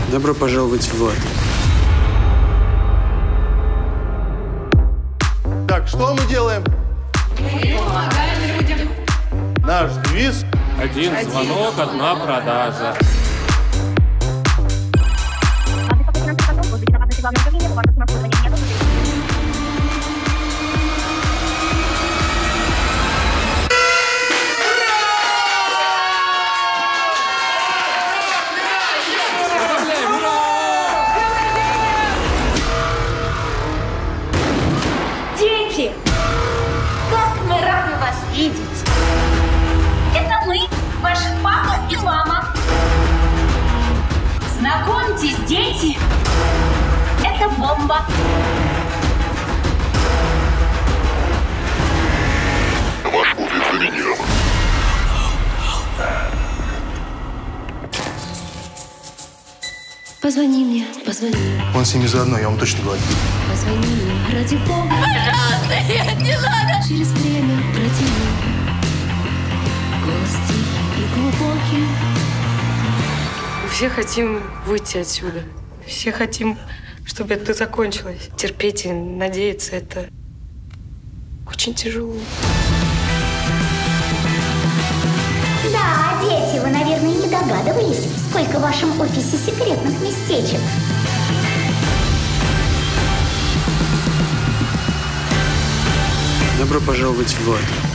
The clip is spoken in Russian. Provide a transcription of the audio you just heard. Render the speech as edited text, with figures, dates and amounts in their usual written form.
Добро пожаловать в ад. Так, что мы делаем? Мы помогаем людям. Наш девиз. Один звонок, одна продажа. Дети, как мы рады вас видеть! Это мы, ваш папа и мама. Знакомьтесь, дети, это бомба. Ваш публик заминирован. Позвони мне, позвони. Он с ними заодно, я вам точно говорю. Позвони мне, ради бога. Пожалуйста, нет, не надо. Через время протяни. Голос тихий и глубокий. Все хотим выйти отсюда. Все хотим, чтобы это закончилось. Терпеть и надеяться — это очень тяжело. Да, дети, вы, наверное, не догадывались, сколько в вашем офисе секретных местечек. Добро пожаловать в ад.